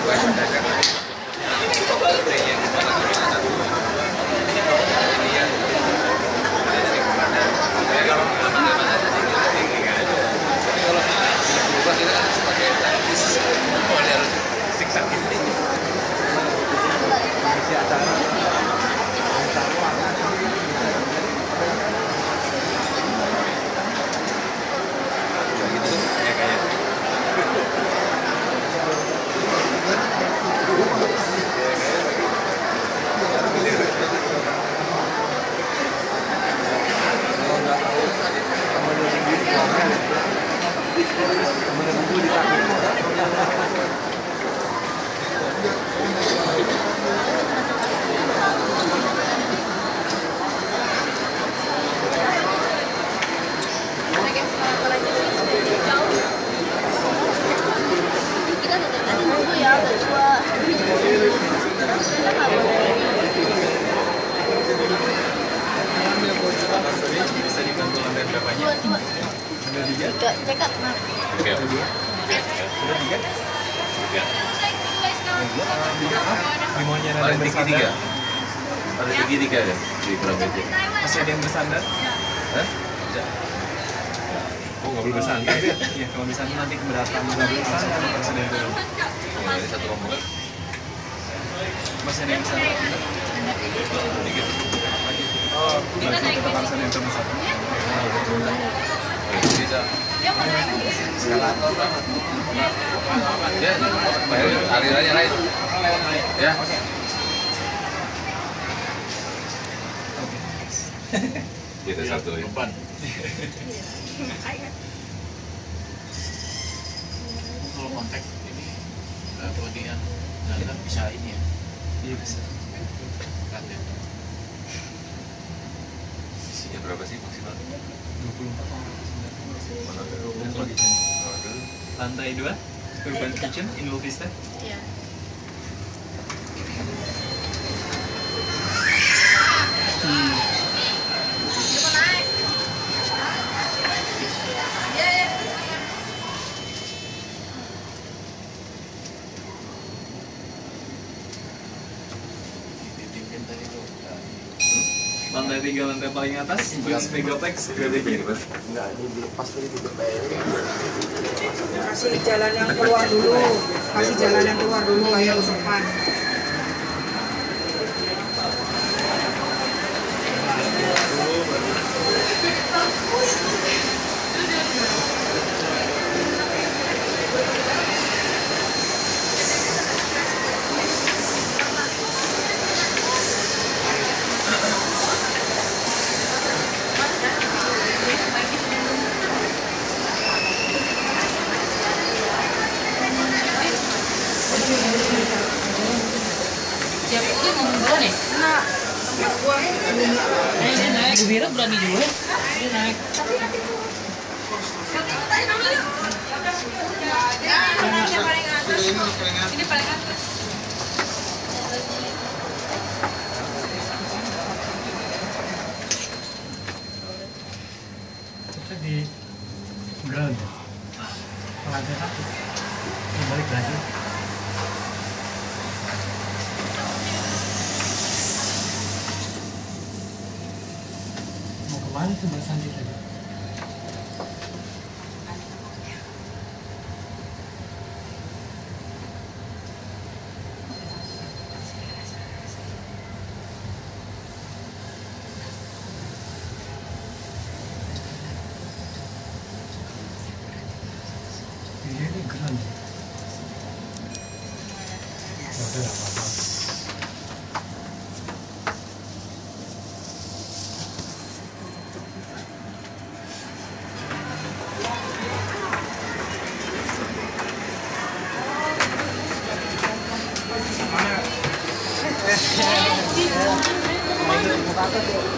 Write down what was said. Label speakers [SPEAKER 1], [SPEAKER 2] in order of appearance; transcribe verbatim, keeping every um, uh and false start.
[SPEAKER 1] Bisa dibantu lantai berapanya? Sudah tiga?
[SPEAKER 2] Cekak, Mas.
[SPEAKER 1] Oke. Sudah tiga? Tiga.
[SPEAKER 3] Di maunya ada yang
[SPEAKER 1] Tiga tiga. Ada tiga tiga ya di kurang meja.
[SPEAKER 3] Masih ada yang bersandar?
[SPEAKER 1] Hah? Oh nggak boleh bersandar ya?
[SPEAKER 3] Iya, kalau misalnya nanti keberatan nggak boleh bersandar, harus ada yang dulu.
[SPEAKER 1] Oh ini satu rombongan.
[SPEAKER 3] Masih ada yang bersandar?
[SPEAKER 1] Tiga.
[SPEAKER 3] Oh, berarti kita harus ada yang terbesar.
[SPEAKER 1] Bisa. Ya, alirannya lain. Ya. Kita satu ya.
[SPEAKER 4] Depan. Kalau kontak ini kalau dia nggak bisa ini ya?
[SPEAKER 3] Iya bisa.
[SPEAKER 4] Kan ya.
[SPEAKER 1] Isinya berapa sih maksimal?
[SPEAKER 3] dua puluh empat orang.
[SPEAKER 1] Mana ada dua
[SPEAKER 3] Dan
[SPEAKER 1] puluh
[SPEAKER 3] di
[SPEAKER 1] empat?
[SPEAKER 3] sini. Lantai dua, Urban Kitchen, Inul Vista.
[SPEAKER 2] Iya.
[SPEAKER 3] Lantai tiga, lantai paling atas, Prince Megaplex, Gradegia.
[SPEAKER 5] Enggak, ini dilepas tadi di depan.
[SPEAKER 6] Kasih jalan yang keluar dulu, kasih jalan yang keluar dulu, ayo usapan.
[SPEAKER 7] Siapa itu mau duluan ya?
[SPEAKER 6] Nah, gua
[SPEAKER 7] Eh, dia naik. Bu Bira berani juga. Dia naik.
[SPEAKER 2] Ini paling atas.
[SPEAKER 8] Itu di ground ya? Lantai satu. Ini balik lagi. Mau kemana tuh Mbak Santi tadi? Iya ini ground ya? Ya udah nggak apa-apa.
[SPEAKER 6] mau ikut muka aku tuh.